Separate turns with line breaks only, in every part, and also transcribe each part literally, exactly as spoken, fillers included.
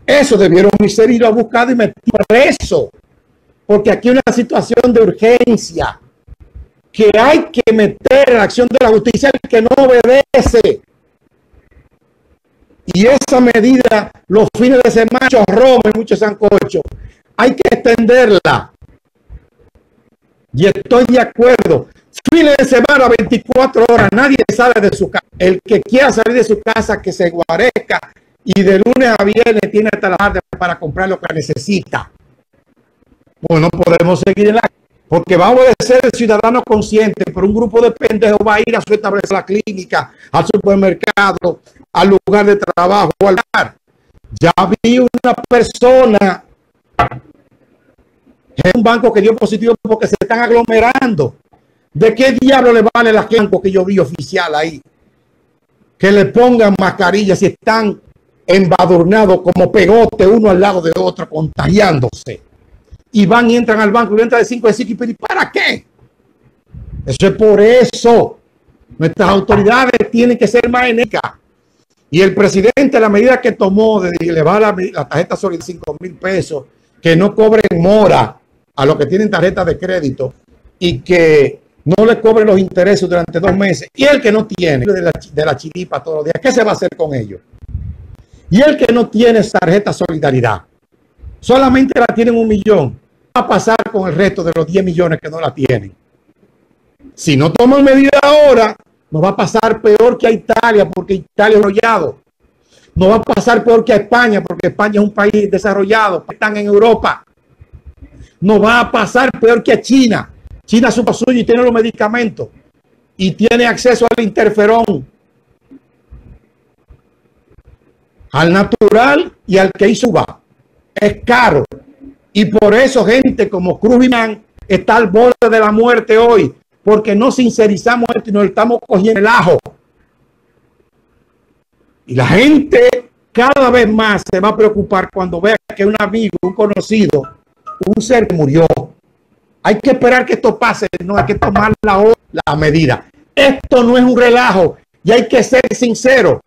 Eso debieron ser ir a buscar y meter preso, porque aquí hay una situación de urgencia que hay que meter en la acción de la justicia el que no obedece. Y esa medida, los fines de semana, muchos romos y muchos sancochos, hay que extenderla. Y estoy de acuerdo. Fines de semana, veinticuatro horas, nadie sale de su casa. El que quiera salir de su casa, que se guarezca, y de lunes a viernes tiene hasta la tarde para comprar lo que necesita. Pues no podemos seguir en la... Porque vamos a ser el ciudadano consciente, pero un grupo de pendejos va a ir a su establecer la clínica, al supermercado, al lugar de trabajo, al bar. Ya vi una persona en un banco que dio positivo porque se están aglomerando. ¿De qué diablo le vale la banco que yo vi oficial ahí? Que le pongan mascarillas si están embadurnados como pegote uno al lado de otro, contagiándose. Y van y entran al banco y entran de cinco de cinco. ¿Y para qué? Eso es por eso. Nuestras autoridades tienen que ser más enérgicas. Y el presidente, la medida que tomó de elevar la, la tarjeta sobre cinco mil pesos, que no cobren mora a los que tienen tarjeta de crédito y que no le cobren los intereses durante dos meses. Y el que no tiene de la, de la chiripa todos los días, ¿qué se va a hacer con ellos? Y el que no tiene tarjeta solidaridad, solamente la tienen un millón. ¿Qué va a pasar con el resto de los diez millones que no la tienen? Si no toman medidas ahora, nos va a pasar peor que a Italia, porque Italia es desarrollado. Nos va a pasar peor que a España, porque España es un país desarrollado, están en Europa. Nos va a pasar peor que a China. China es su suyo y tiene los medicamentos y tiene acceso al interferón, al natural y al que hizo va. Es caro. Y por eso gente como Cruz y Man está al borde de la muerte hoy, porque no sincerizamos esto y nos estamos cogiendo el ajo. Y la gente cada vez más se va a preocupar cuando vea que un amigo, un conocido, un ser que murió. Hay que esperar que esto pase, no hay que tomar la, la medida. Esto no es un relajo y hay que ser sincero.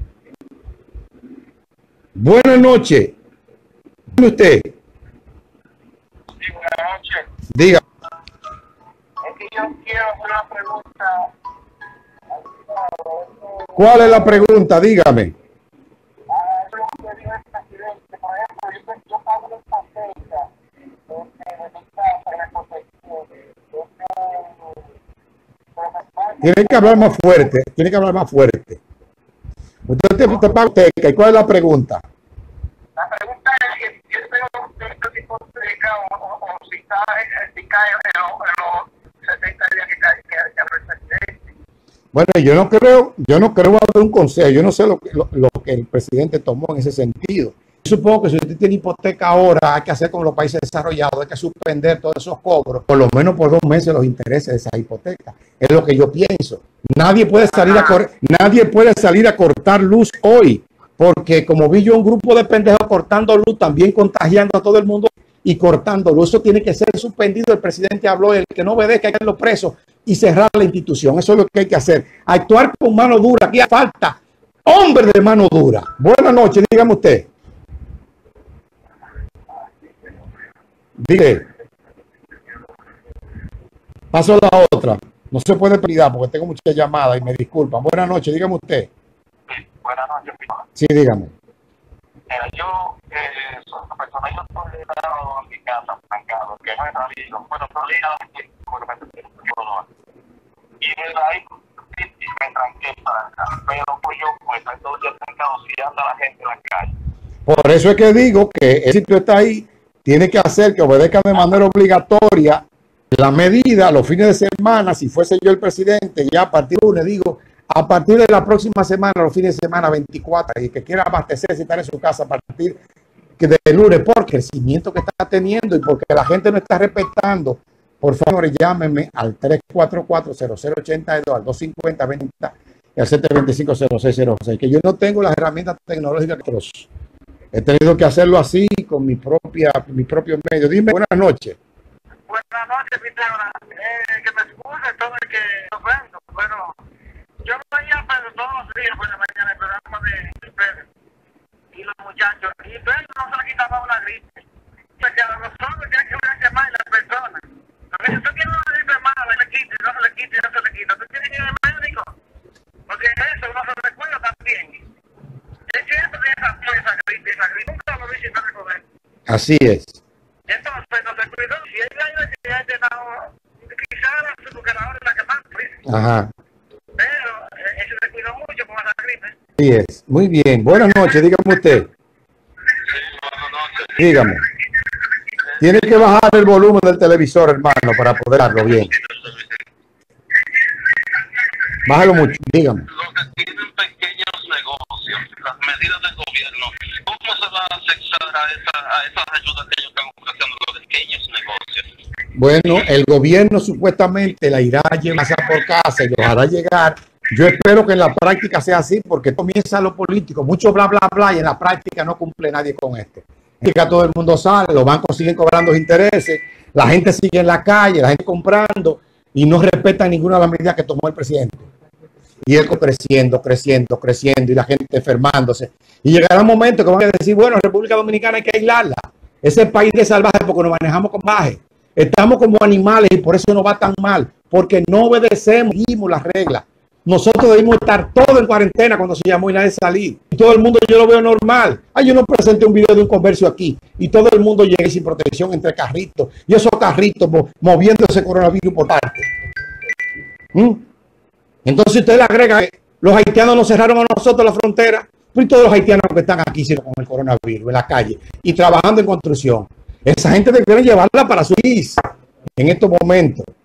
Buenas noches. ¿Cómo usted?
Sí, buenas noches.
Diga.
Es que yo quiero hacer una pregunta.
¿Cuál es la pregunta? Dígame.
Yo pago la hipoteca de mi casa, la protección.
Tiene que hablar más fuerte. Tiene que hablar más fuerte. Usted te, te paga hipoteca. ¿Y cuál es la pregunta?
La pregunta es que si yo tengo esta hipoteca o, o, o si cae, si cae en los setenta días que cae que el presidente.
Bueno, yo no creo, yo no creo dar un consejo. Yo no sé lo, lo, lo que el presidente tomó en ese sentido. Yo supongo que si usted tiene hipoteca ahora, hay que hacer como los países desarrollados, hay que suspender todos esos cobros, por lo menos por dos meses los intereses de esa hipoteca. Es lo que yo pienso. Nadie puede salir a cor nadie puede salir a cortar luz hoy, porque como vi yo un grupo de pendejos cortando luz, también contagiando a todo el mundo y cortando luz. Eso tiene que ser suspendido. El presidente habló, el que no obedezca hay que hacerlo preso y cerrar la institución. Eso es lo que hay que hacer. Actuar con mano dura. Aquí falta hombres de mano dura. Buenas noches, dígame usted. Dile. Paso a la otra. No se puede pedir porque tengo muchas llamadas y me disculpan. Buenas noches, dígame usted.
Sí, buenas noches.
Sí, dígame.
Mira, yo eh, soy una persona, yo estoy llegado a mi casa, trancado, que no he salido. Bueno, estoy llegado porque me estoy no. Y de ahí me tranqué para acá. Pero pues yo, pues, estoy todo el día trancado, si anda la gente en la calle.
Por eso es que digo que el sitio está ahí. Tiene que hacer que obedezcan de manera obligatoria la medida los fines de semana. Si fuese yo el presidente, ya a partir de lunes, digo, a partir de la próxima semana, los fines de semana veinticuatro, y que quiera abastecerse y estar en su casa a partir de lunes, por el crecimiento que está teniendo y porque la gente no está respetando, por favor, llámenme al tres cuatro cuatro, cero cero ocho dos, al dos cinco cero, veinte y al siete dos cinco, cero seis cero seis, que yo no tengo las herramientas tecnológicas que los... He tenido que hacerlo así con mi propia, mi propio medio. Dime, buenas noches.
Buenas noches, Pitagora. Eh, que me excuse todo el que ofendo, pero yo voy a aprender todos los días por la mañana el programa de Pedro. y los muchachos, y pero no se le quitaba una gripe. Porque a nosotros ya que cuidarse más la persona. A veces tú tienes una gripe mala, le quita, no se le quita, no se le quita. Tú tienes que ir al médico, porque eso no se recuerda también. Es cierto que esa, esa gripe, esa gripe, nunca lo visité a recoger.
Así es.
Entonces no se cuidó. Si ella iba a llegar de la quizás porque la hora es la que más, pues.
Ajá.
Pero eh, se le cuidó mucho con esa gripe.
Así es. Muy bien. Buenas noches, dígame usted. Dígame. Tiene que bajar el volumen del televisor, hermano, para poder darlo bien. Bájalo mucho, dígame.
Los que tienen pequeños negocios, las medidas del gobierno, ¿cómo se va a afectar a, esa, a esas ayudas que ellos están ofreciendo a los pequeños negocios?
Bueno, el gobierno supuestamente la irá a llevar casa por casa y los hará llegar. Yo espero que en la práctica sea así, porque comienza lo político, mucho bla, bla, bla, y en la práctica no cumple nadie con esto. Todo el mundo sale, los bancos siguen cobrando intereses, la gente sigue en la calle, la gente comprando y no respeta ninguna de las medidas que tomó el presidente. Y él creciendo, creciendo, creciendo y la gente enfermándose. Y llegará un momento que van a decir, bueno, República Dominicana hay que aislarla. Ese es el país de salvaje porque nos manejamos con baje. Estamos como animales y por eso nos va tan mal, porque no obedecemos, seguimos las reglas. Nosotros debimos estar todos en cuarentena cuando se llamó y nadie salir. Y todo el mundo yo lo veo normal. Ay, yo no presenté un video de un comercio aquí y todo el mundo llega sin protección entre carritos y esos carritos moviéndose coronavirus por parte. ¿Mm? Entonces usted le agrega que los haitianos nos cerraron a nosotros la frontera, pues todos los haitianos que están aquí con el coronavirus en la calle y trabajando en construcción. Esa gente debería llevarla para su país en estos momentos.